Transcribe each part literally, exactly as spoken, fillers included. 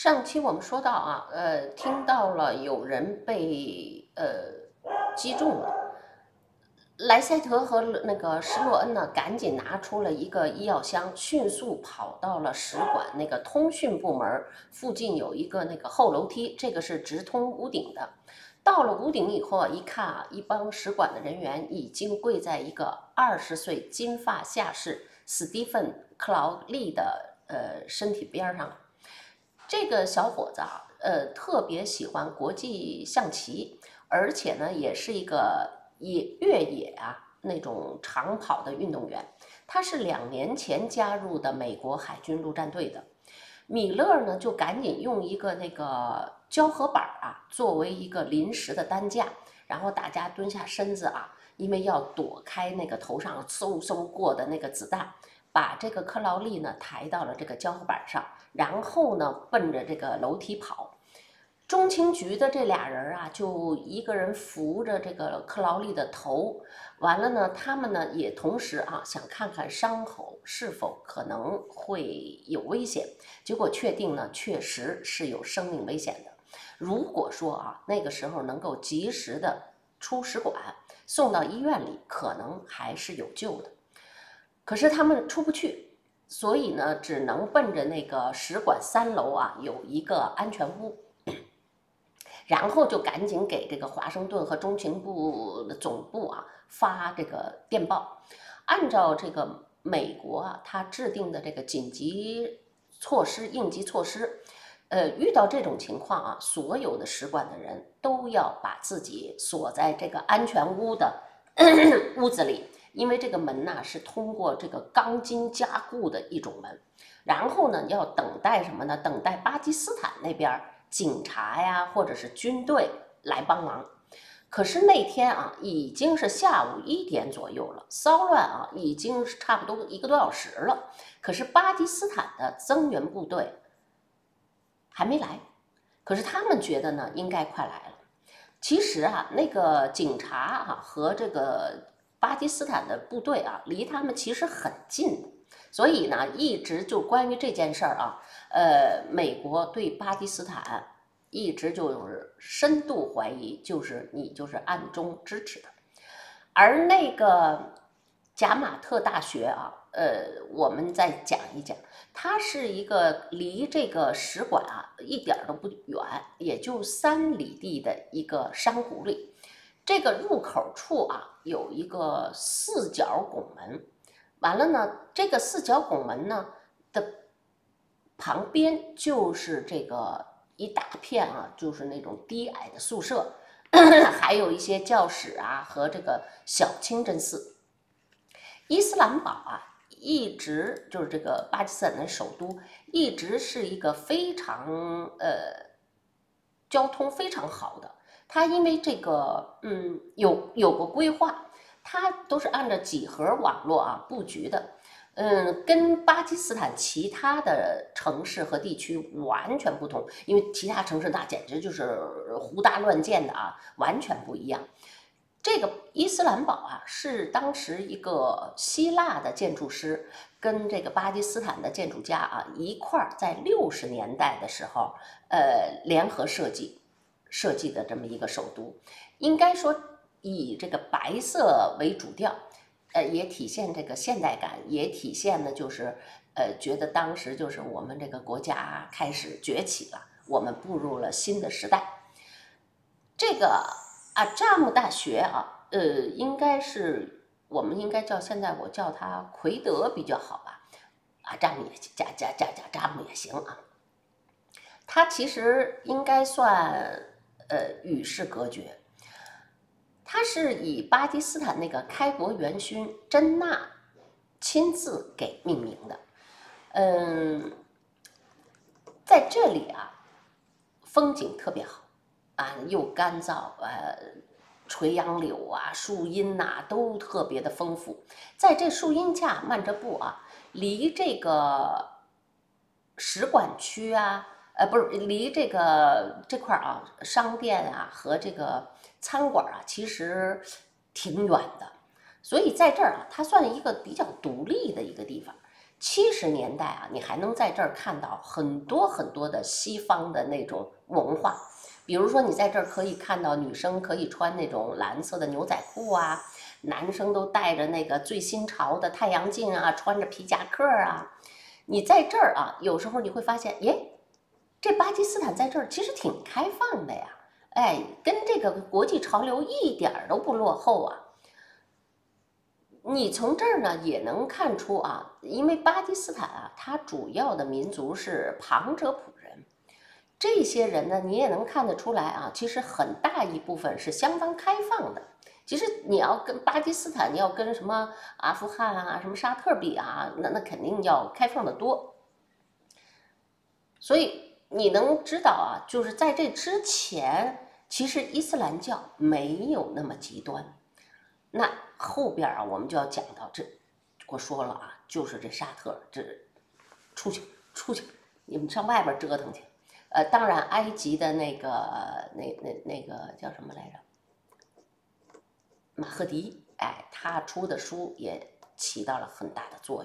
上期我们说到啊，呃，听到了有人被呃击中了，莱塞特和那个施洛恩呢，赶紧拿出了一个医药箱，迅速跑到了使馆那个通讯部门附近有一个那个后楼梯，这个是直通屋顶的。到了屋顶以后啊，一看啊，一帮使馆的人员已经跪在一个二十岁金发下士史蒂芬·克劳利的呃身体边上了。这个小伙子啊，呃，特别喜欢国际象棋，而且呢，也是一个野越野啊那种长跑的运动员。他是两年前加入的美国海军陆战队的。米勒呢，就赶紧用一个那个胶合板啊，作为一个临时的担架，然后大家蹲下身子啊，因为要躲开那个头上嗖嗖过的那个子弹，把这个克劳利呢抬到了这个胶合板上。然后呢，奔着这个楼梯跑。中情局的这俩人啊，就一个人扶着这个克劳利的头，完了呢，他们呢也同时啊想看看伤口是否可能会有危险，结果确定呢确实是有生命危险的。如果说啊那个时候能够及时的出使馆，送到医院里，可能还是有救的。可是他们出不去。所以呢，只能奔着那个使馆三楼啊，有一个安全屋，然后就赶紧给这个华盛顿和中情部的总部啊发这个电报。按照这个美国啊，他制定的这个紧急措施、应急措施，呃，遇到这种情况啊，所有的使馆的人都要把自己锁在这个安全屋的屋子里。因为这个门呢是通过这个钢筋加固的一种门，然后呢要等待什么呢？等待巴基斯坦那边警察呀或者是军队来帮忙。可是那天啊已经是下午一点左右了，骚乱啊已经是差不多一个多小时了，可是巴基斯坦的增援部队还没来，可是他们觉得呢应该快来了。其实啊，那个警察啊和这个巴基斯坦的部队啊，离他们其实很近的，所以呢，一直就关于这件事儿啊，呃，美国对巴基斯坦一直就是深度怀疑，就是你就是暗中支持的。而那个贾马特大学啊，呃，我们再讲一讲，它是一个离这个使馆啊一点都不远，也就三里地的一个山谷里。这个入口处啊有一个四角拱门，完了呢，这个四角拱门呢的旁边就是这个一大片啊，就是那种低矮的宿舍，还有一些教室啊和这个小清真寺。伊斯兰堡啊，一直就是这个巴基斯坦的首都，一直是一个非常呃交通非常好的。它因为这个嗯有有过规划，它都是按照几何网络啊布局的。嗯，跟巴基斯坦其他的城市和地区完全不同，因为其他城市那简直就是胡搭乱建的啊，完全不一样。这个伊斯兰堡啊，是当时一个希腊的建筑师跟这个巴基斯坦的建筑家啊一块儿在六十年代的时候，呃，联合设计设计的这么一个首都。应该说以这个白色为主调，呃，也体现这个现代感，也体现呢就是呃，觉得当时就是我们这个国家开始崛起了，我们步入了新的时代。这个啊，扎木大学啊，呃，应该是我们应该叫现在我叫它奎德比较好吧，啊，扎木也加加加加扎木也行啊。它其实应该算呃与世隔绝，它是以巴基斯坦那个开国元勋真纳亲自给命名的。嗯，在这里啊，风景特别好啊，又干燥，呃，垂杨柳啊，树荫呐、啊、都特别的丰富。在这树荫下漫着步啊，离这个使馆区啊，呃，不是离这个这块啊，商店啊和这个餐馆啊，其实挺远的。所以在这儿啊，它算一个比较独立的一个地方。 七十年代啊，你还能在这儿看到很多很多的西方的那种文化，比如说你在这儿可以看到女生可以穿那种蓝色的牛仔裤啊，男生都戴着那个最新潮的太阳镜啊，穿着皮夹克啊。你在这儿啊，有时候你会发现，耶，这巴基斯坦在这儿其实挺开放的呀，哎，跟这个国际潮流一点都不落后啊。你从这儿呢也能看出啊，因为巴基斯坦啊，它主要的民族是旁遮普人，这些人呢，你也能看得出来啊，其实很大一部分是相当开放的。其实你要跟巴基斯坦，你要跟什么阿富汗啊、什么沙特比啊，那那肯定要开放的多。所以你能知道啊，就是在这之前，其实伊斯兰教没有那么极端。那后边啊，我们就要讲到这，我说了啊，就是这沙特，这出去出去，你们上外边折腾去。呃，当然，埃及的那个那那那个叫什么来着？马赫迪，哎，他出的书也起到了很大的作用。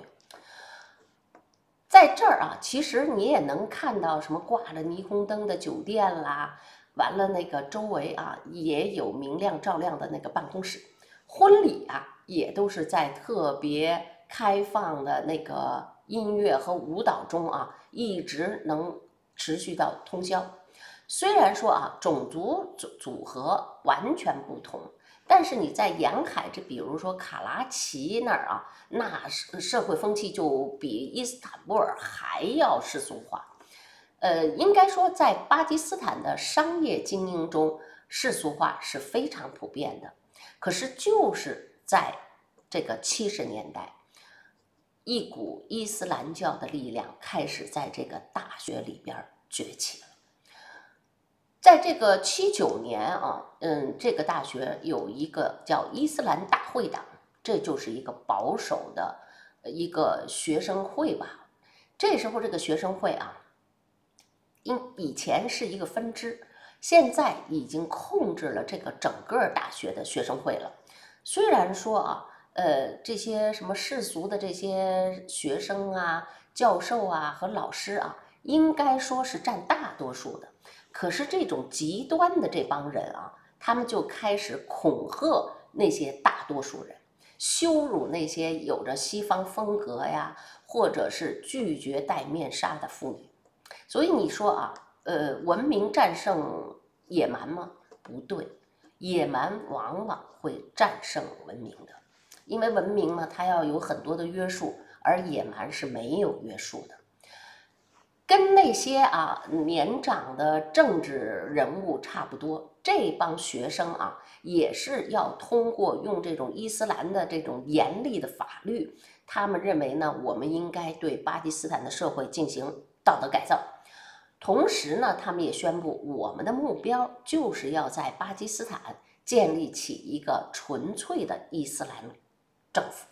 在这儿啊，其实你也能看到什么挂着霓虹灯的酒店啦，完了那个周围啊也有明亮照亮的那个办公室。婚礼啊，也都是在特别开放的那个音乐和舞蹈中啊，一直能持续到通宵。虽然说啊，种族组组合完全不同，但是你在沿海，这比如说卡拉奇那儿啊，那社会风气就比伊斯坦布尔还要世俗化。呃，应该说，在巴基斯坦的商业精英中，世俗化是非常普遍的。可是就是在这个七十年代，一股伊斯兰教的力量开始在这个大学里边崛起了。在这个七九年啊，嗯，这个大学有一个叫伊斯兰大会党，这就是一个保守的一个学生会吧。这时候这个学生会啊，因以前是一个分支，现在已经控制了这个整个大学的学生会了。虽然说啊，呃，这些什么世俗的这些学生啊、教授啊和老师啊，应该说是占大多数的。可是这种极端的这帮人啊，他们就开始恐吓那些大多数人，羞辱那些有着西方风格呀，或者是拒绝戴面纱的妇女。所以你说啊，呃，文明战胜野蛮吗？不对，野蛮往往会战胜文明的，因为文明嘛，它要有很多的约束，而野蛮是没有约束的。跟那些啊年长的政治人物差不多，这帮学生啊也是要通过用这种伊斯兰的这种严厉的法律，他们认为呢，我们应该对巴基斯坦的社会进行道德改造。同时呢，他们也宣布，我们的目标就是要在巴基斯坦建立起一个纯粹的伊斯兰政府。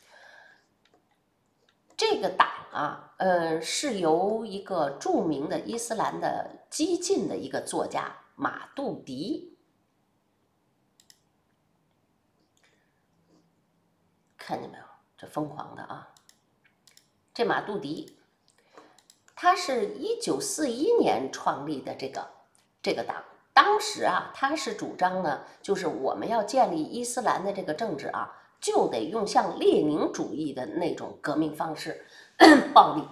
这个党啊，呃，是由一个著名的伊斯兰的激进的一个作家马杜迪，看见没有？这疯狂的啊！这马杜迪，他是一九四一年创立的这个这个党。当时啊，他是主张呢，就是我们要建立伊斯兰的这个政治啊，就得用像列宁主义的那种革命方式，暴力。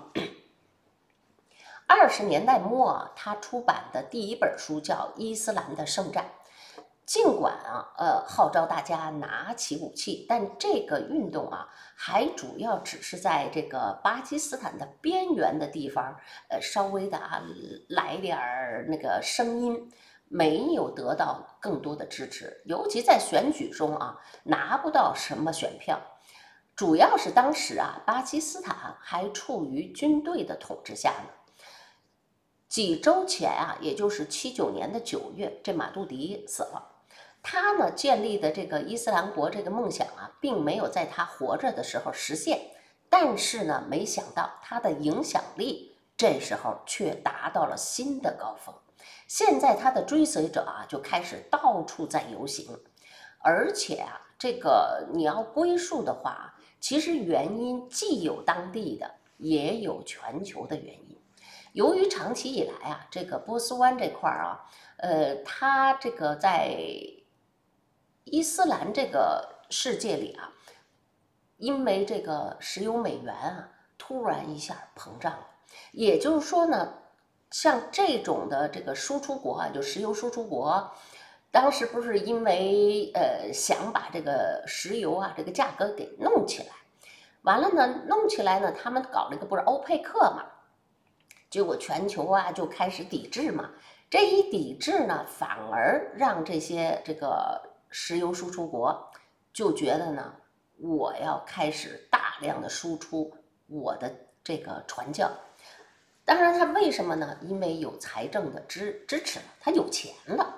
二十年代末，他出版的第一本书叫《伊斯兰的圣战》。尽管啊，呃，号召大家拿起武器，但这个运动啊，还主要只是在这个巴基斯坦的边缘的地方，呃，稍微的啊来点儿那个声音，没有得到更多的支持，尤其在选举中啊，拿不到什么选票。主要是当时啊，巴基斯坦还处于军队的统治下呢。几周前啊，也就是七九年的九月，这马杜迪死了。他呢建立的这个伊斯兰国这个梦想啊，并没有在他活着的时候实现，但是呢，没想到他的影响力这时候却达到了新的高峰。现在他的追随者啊，就开始到处在游行，而且啊，这个你要归属的话，其实原因既有当地的， 也有全球的原因。由于长期以来啊，这个波斯湾这块儿啊，呃，它这个在伊斯兰这个世界里啊，因为这个石油美元啊，突然一下膨胀了，也就是说呢，像这种的这个输出国啊，就石油输出国，当时不是因为呃想把这个石油啊这个价格给弄起来，完了呢，弄起来呢，他们搞了一个不是欧佩克嘛，结果全球啊就开始抵制嘛，这一抵制呢，反而让这些这个石油输出国就觉得呢，我要开始大量的输出我的这个传教。当然，他为什么呢？因为有财政的支支持了，他有钱了。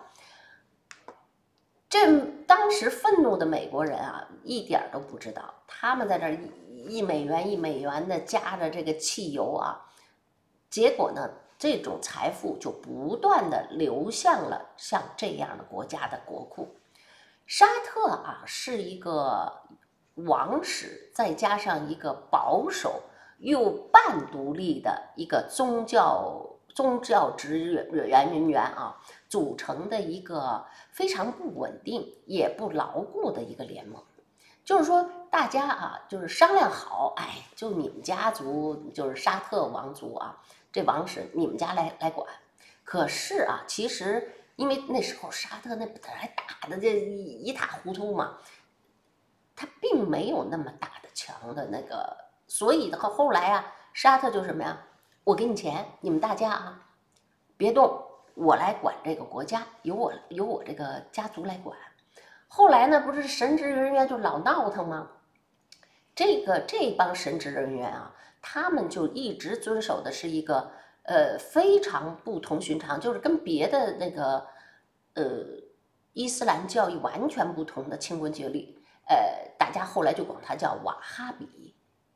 这当时愤怒的美国人啊，一点都不知道，他们在这一美元一美元的加着这个汽油啊，结果呢，这种财富就不断的流向了像这样的国家的国库。沙特啊，是一个王室，再加上一个保守又半独立的一个宗教宗教职员人员啊，组成的一个非常不稳定也不牢固的一个联盟。就是说，大家啊，就是商量好，哎，就你们家族，就是沙特王族啊，这王室你们家来来管。可是啊，其实因为那时候沙特那还打的这一一塌糊涂嘛，他并没有那么大的强的那个，所以的话后来啊，沙特就什么呀？我给你钱，你们大家啊，别动，我来管这个国家，由我由我这个家族来管。后来呢，不是神职人员就老闹腾吗？这个这帮神职人员啊，他们就一直遵守的是一个呃非常不同寻常，就是跟别的那个呃伊斯兰教义完全不同的清规戒律。呃，大家后来就管它叫瓦哈比。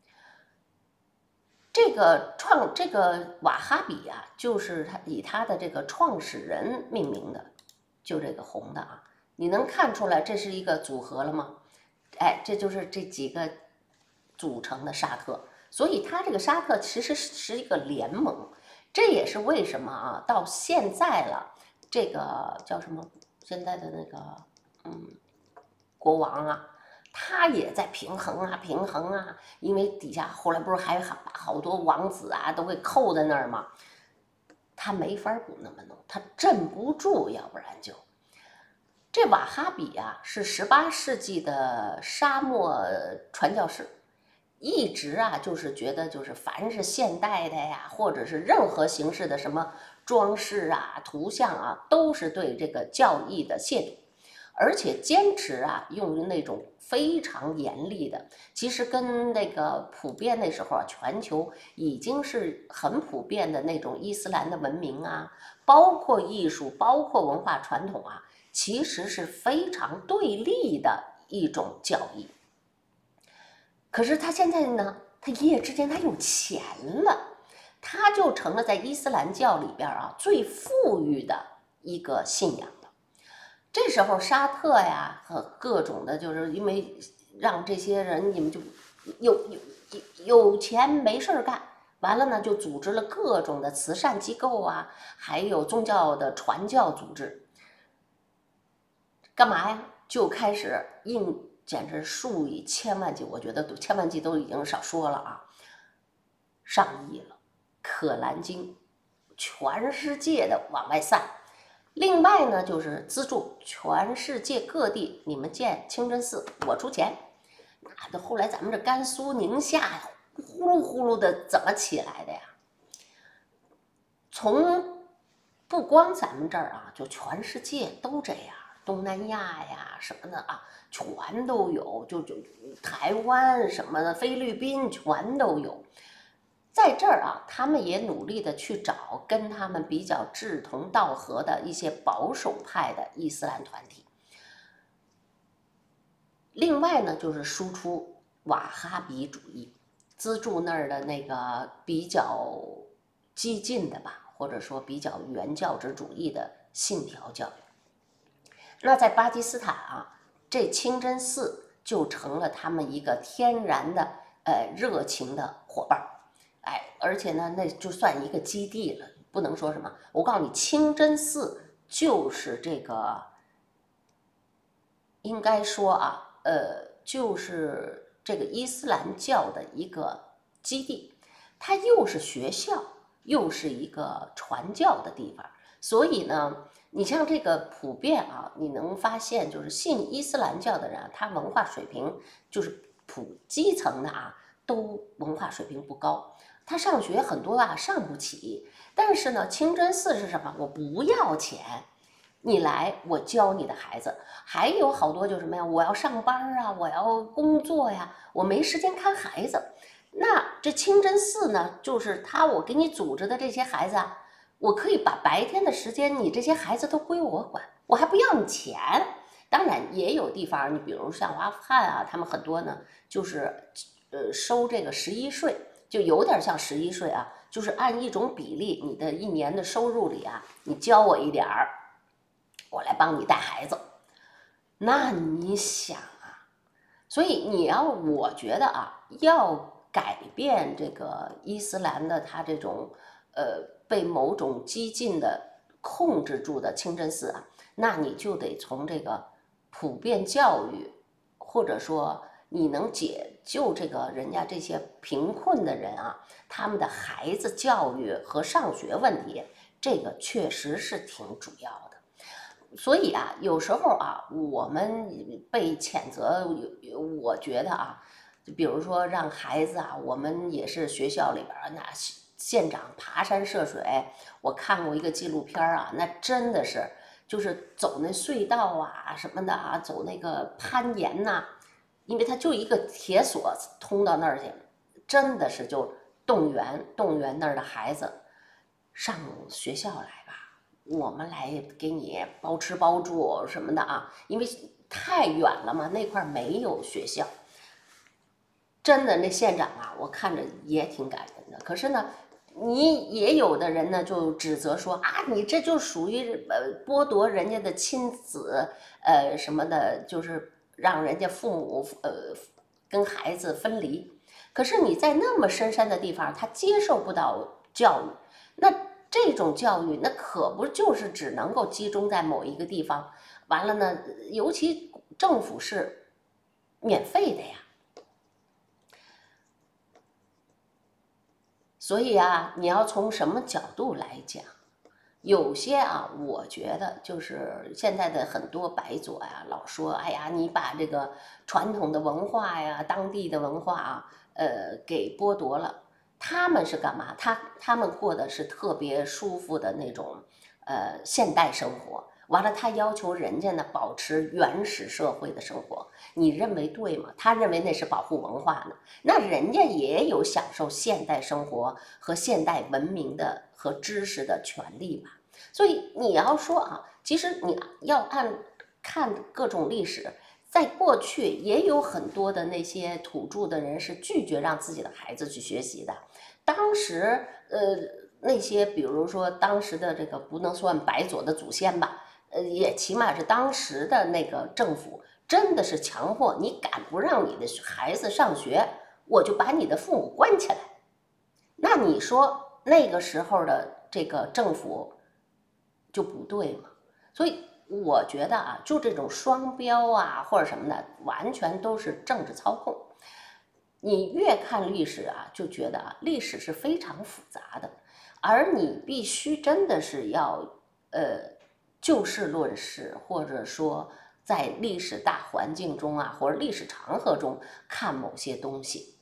这个创这个瓦哈比啊，就是他以他的这个创始人命名的，就这个红的啊。你能看出来这是一个组合了吗？哎，这就是这几个组成的沙特，所以它这个沙特其实是一个联盟，这也是为什么啊，到现在了，这个叫什么？现在的那个嗯，国王啊，他也在平衡啊，平衡啊，因为底下后来不是还好好多王子啊都给扣在那儿吗？他没法不那么弄，他镇不住，要不然就。这瓦哈比啊，是十八世纪的沙漠传教士，一直啊就是觉得就是凡是现代的呀，或者是任何形式的什么装饰啊、图像啊，都是对这个教义的亵渎，而且坚持啊用那种非常严厉的，其实跟那个普遍那时候啊，全球已经是很普遍的那种伊斯兰的文明啊，包括艺术、包括文化传统啊。其实是非常对立的一种教义。可是他现在呢，他一夜之间他有钱了，他就成了在伊斯兰教里边啊最富裕的一个信仰了。这时候沙特呀和各种的，就是因为让这些人你们就有有有钱没事干，完了呢就组织了各种的慈善机构啊，还有宗教的传教组织。干嘛呀？就开始印，简直数以千万计，我觉得都千万计都已经少说了啊，上亿了，可兰经，全世界的往外散。另外呢，就是资助全世界各地，你们建清真寺，我出钱。那后来咱们这甘肃、宁夏，呼噜呼噜的怎么起来的呀？从不光咱们这儿啊，就全世界都这样。东南亚呀什么的啊，全都有，就就台湾什么的，菲律宾全都有。在这儿啊，他们也努力的去找跟他们比较志同道合的一些保守派的伊斯兰团体。另外呢，就是输出瓦哈比主义，资助那儿的那个比较激进的吧，或者说比较原教旨主义的信条教育。那在巴基斯坦啊，这清真寺就成了他们一个天然的呃热情的伙伴。 哎，而且呢，那就算一个基地了，不能说什么。我告诉你，清真寺就是这个，应该说啊，呃，就是这个伊斯兰教的一个基地，它又是学校，又是一个传教的地方。所以呢，你像这个普遍啊，你能发现，就是信伊斯兰教的人啊，他文化水平就是普基层的啊，都文化水平不高。他上学很多啊上不起，但是呢，清真寺是什么？我不要钱，你来我教你的孩子。还有好多就是什么呀？我要上班啊，我要工作呀，我没时间看孩子。那这清真寺呢，就是他我给你组织的这些孩子啊，我可以把白天的时间，你这些孩子都归我管，我还不要你钱。当然也有地方，你比如像阿富汗啊，他们很多呢，就是呃收这个十一税，就有点像十一税啊，就是按一种比例，你的一年的收入里啊，你交我一点儿，我来帮你带孩子。那你想啊，所以你要，我觉得啊，要改变这个伊斯兰的它这种呃被某种激进的控制住的清真寺啊，那你就得从这个普遍教育，或者说你能解救这个人家这些贫困的人啊，他们的孩子教育和上学问题，这个确实是挺主要的。所以啊，有时候啊，我们被谴责，我觉得啊，就比如说让孩子啊，我们也是学校里边儿那县长爬山涉水，我看过一个纪录片啊，那真的是就是走那隧道啊什么的啊，走那个攀岩呐、啊，因为它就一个铁索通到那儿去，真的是就动员动员那儿的孩子上学校来吧。我们来给你包吃包住什么的啊，因为太远了嘛，那块没有学校。真的，那县长啊，我看着也挺感人的。可是呢，你也有的人呢就指责说啊，你这就属于呃剥夺人家的亲子呃什么的，就是让人家父母呃跟孩子分离。可是你在那么深山的地方，他接受不到教育，那这种教育那可不就是只能够集中在某一个地方？完了呢，尤其政府是免费的呀。所以啊，你要从什么角度来讲？有些啊，我觉得就是现在的很多白左呀，老说，哎呀，你把这个传统的文化呀、当地的文化啊，呃，给剥夺了。他们是干嘛？他他们过的是特别舒服的那种，呃，现代生活。完了，他要求人家呢保持原始社会的生活，你认为对吗？他认为那是保护文化呢，那人家也有享受现代生活和现代文明的和知识的权利吧。所以你要说啊，其实你要按看各种历史，在过去也有很多的那些土著的人是拒绝让自己的孩子去学习的。当时，呃，那些比如说当时的这个不能算白左的祖先吧。呃，也起码是当时的那个政府真的是强迫你，敢不让你的孩子上学，我就把你的父母关起来。那你说那个时候的这个政府就不对吗？所以我觉得啊，就这种双标啊或者什么的，完全都是政治操控。你越看历史啊，就觉得啊，历史是非常复杂的，而你必须真的是要呃。就事论事，或者说在历史大环境中啊，或者历史长河中看某些东西。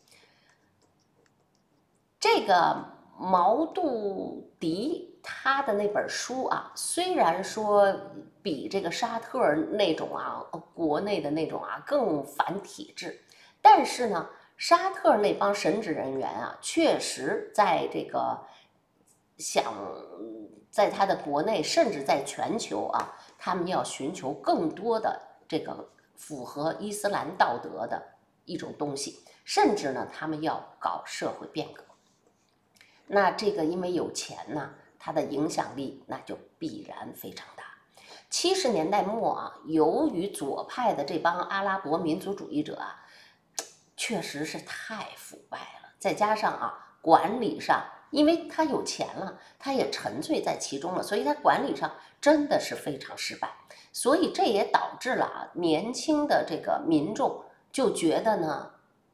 这个毛杜迪他的那本书啊，虽然说比这个沙特那种啊，国内的那种啊更反体制，但是呢，沙特那帮神职人员啊，确实在这个想。在他的国内，甚至在全球啊，他们要寻求更多的这个符合伊斯兰道德的一种东西，甚至呢，他们要搞社会变革。那这个因为有钱呢，它的影响力那就必然非常大。七十年代末啊，由于左派的这帮阿拉伯民族主义者啊，确实是太腐败了，再加上啊。 管理上，因为他有钱了，他也沉醉在其中了，所以他管理上真的是非常失败。所以这也导致了啊，年轻的这个民众就觉得呢，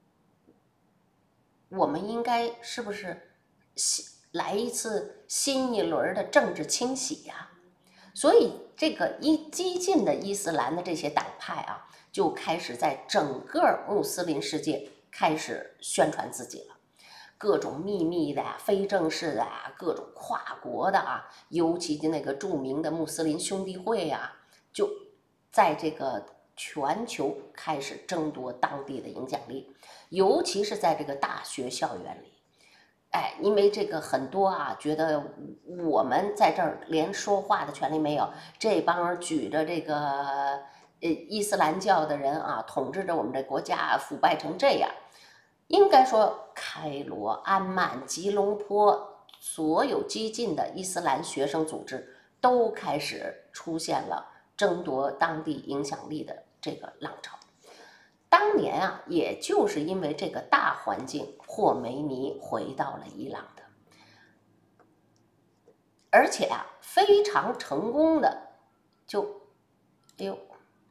我们应该是不是来一次新一轮的政治清洗呀？所以这个一激进的伊斯兰的这些党派啊，就开始在整个穆斯林世界开始宣传自己了。各种秘密的呀、非正式的呀、各种跨国的啊，尤其那个著名的穆斯林兄弟会呀，就在这个全球开始争夺当地的影响力，尤其是在这个大学校园里。哎，因为这个很多啊，觉得我们在这儿连说话的权利没有，这帮举着这个呃伊斯兰教的人啊，统治着我们这国家，腐败成这样。应该说，开罗、安曼、吉隆坡所有激进的伊斯兰学生组织都开始出现了争夺当地影响力的这个浪潮。当年啊，也就是因为这个大环境，霍梅尼回到了伊朗的，而且啊，非常成功的就，哎呦。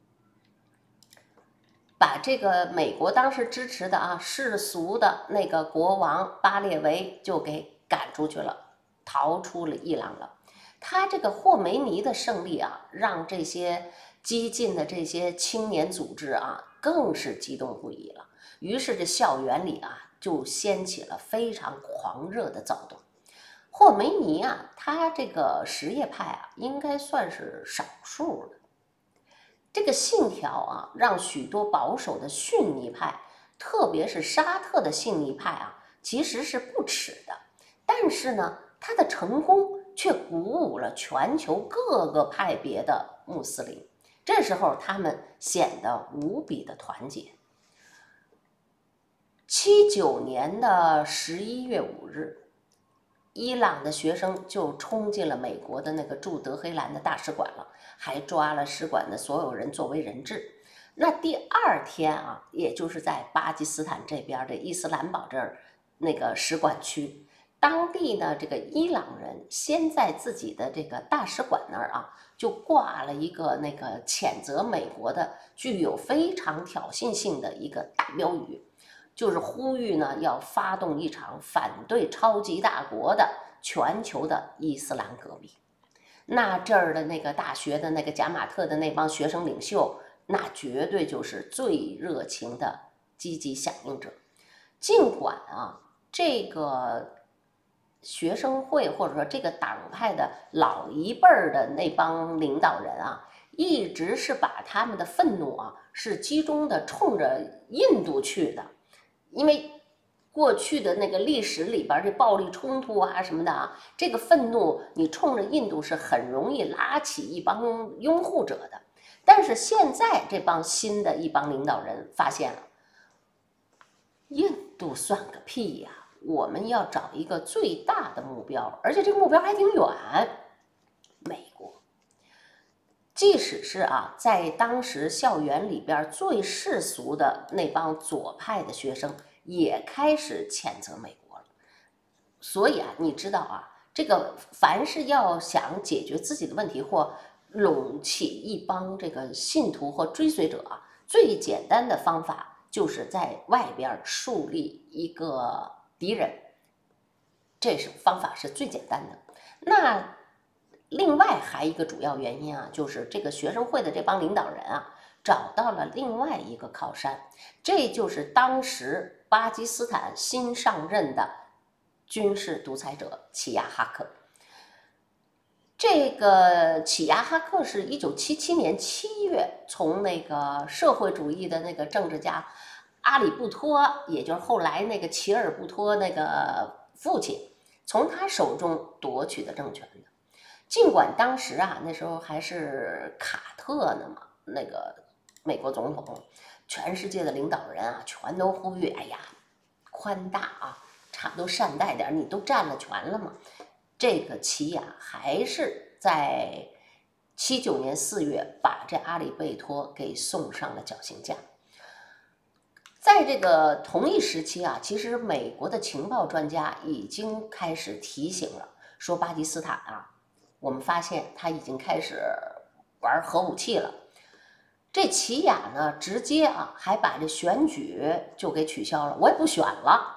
把这个美国当时支持的啊世俗的那个国王巴列维就给赶出去了，逃出了伊朗了。他这个霍梅尼的胜利啊，让这些激进的这些青年组织啊更是激动不已了。于是这校园里啊就掀起了非常狂热的躁动。霍梅尼啊，他这个什叶派啊，应该算是少数的。这个信条啊，让许多保守的逊尼派，特别是沙特的逊尼派啊，其实是不耻的。但是呢，他的成功却鼓舞了全球各个派别的穆斯林。这时候，他们显得无比的团结。七九年的十一月五日。伊朗的学生就冲进了美国的那个驻德黑兰的大使馆了，还抓了使馆的所有人作为人质。那第二天啊，也就是在巴基斯坦这边的伊斯兰堡这儿那个使馆区，当地呢这个伊朗人先在自己的这个大使馆那儿啊，就挂了一个那个谴责美国的具有非常挑衅性的一个大标语。就是呼吁呢，要发动一场反对超级大国的全球的伊斯兰革命。那这儿的那个大学的那个贾马特的那帮学生领袖，那绝对就是最热情的积极响应者。尽管啊，这个学生会或者说这个党派的老一辈儿的那帮领导人啊，一直是把他们的愤怒啊，是集中的冲着印度去的。因为过去的那个历史里边这暴力冲突啊什么的啊，这个愤怒你冲着印度是很容易拉起一帮拥护者的。但是现在这帮新的一帮领导人发现了，印度算个屁呀！我们要找一个最大的目标，而且这个目标还挺远，美国。即使是啊，在当时校园里边最世俗的那帮左派的学生，也开始谴责美国了。所以啊，你知道啊，这个凡是要想解决自己的问题或拢起一帮这个信徒或追随者啊，最简单的方法就是在外边树立一个敌人，这是方法是最简单的。那另外还一个主要原因啊，就是这个学生会的这帮领导人啊，找到了另外一个靠山，这就是当时巴基斯坦新上任的军事独裁者齐亚哈克。这个齐亚哈克是一九七七年七月从那个社会主义的那个政治家阿里布托，也就是后来那个齐尔布托那个父亲，从他手中夺取的政权的。尽管当时啊，那时候还是卡特呢嘛，那个美国总统，全世界的领导人啊，全都呼吁，哎呀，宽大啊，差不多善待点，你都占了权了嘛。这个齐亚还是在七九年四月把这阿里贝托给送上了绞刑架。 在这个同一时期啊，其实美国的情报专家已经开始提醒了，说巴基斯坦啊，我们发现他已经开始玩核武器了。这齐雅呢，直接啊还把这选举就给取消了，我也不选了。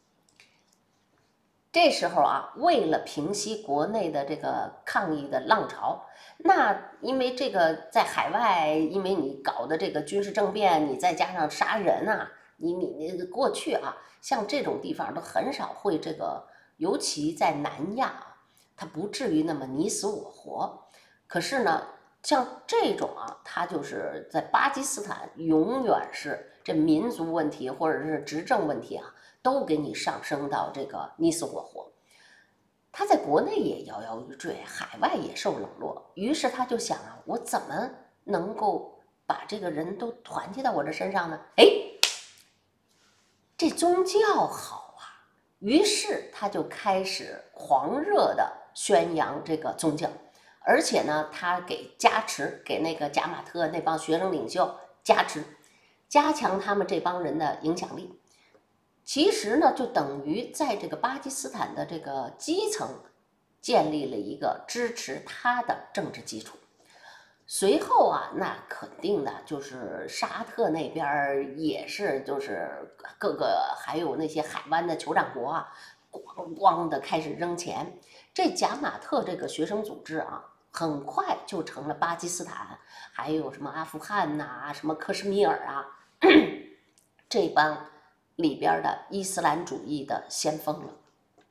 这时候啊，为了平息国内的这个抗议的浪潮，那因为这个在海外，因为你搞的这个军事政变，你再加上杀人啊，你你你过去啊，像这种地方都很少会这个，尤其在南亚啊，它不至于那么你死我活。可是呢，像这种啊，它就是在巴基斯坦永远是这民族问题或者是执政问题啊，都给你上升到这个你死我活。他在国内也摇摇欲坠，海外也受冷落，于是他就想啊，我怎么能够把这个人都团结到我这身上呢？哎，这宗教好啊，于是他就开始狂热的宣扬这个宗教。而且呢，他给加持，给那个贾马特那帮学生领袖加持，加强他们这帮人的影响力。其实呢，就等于在这个巴基斯坦的这个基层建立了一个支持他的政治基础。随后啊，那肯定的就是沙特那边也是，就是各个还有那些海湾的酋长国啊，咣咣的开始扔钱。这贾马特这个学生组织啊，很快就成了巴基斯坦，还有什么阿富汗呐、啊、什么克什米尔啊这帮里边的伊斯兰主义的先锋了。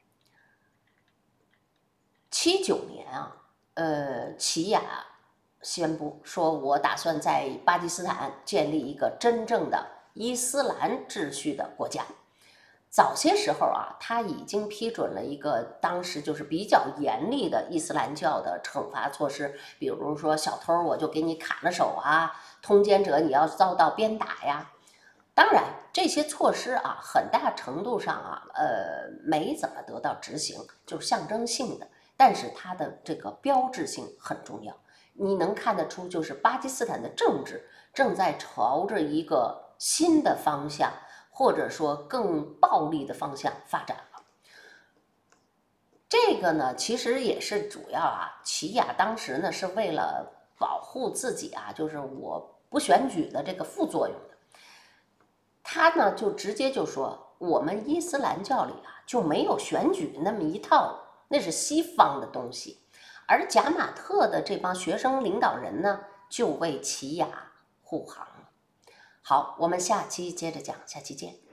七九年啊，呃，齐雅宣布说，我打算在巴基斯坦建立一个真正的伊斯兰秩序的国家。早些时候啊，他已经批准了一个当时就是比较严厉的伊斯兰教的惩罚措施，比如说小偷我就给你砍了手啊，通奸者你要遭到鞭打呀。当然，这些措施啊，很大程度上啊，呃，没怎么得到执行，就是象征性的，但是它的这个标志性很重要。你能看得出，就是巴基斯坦的政治正在朝着一个新的方向，或者说更暴力的方向发展了。这个呢，其实也是主要啊，齐雅当时呢是为了保护自己啊，就是我不选举的这个副作用的。他呢就直接就说，我们伊斯兰教里啊就没有选举那么一套，那是西方的东西。而贾马特的这帮学生领导人呢，就为齐雅护航了。好，我们下期接着讲，下期见。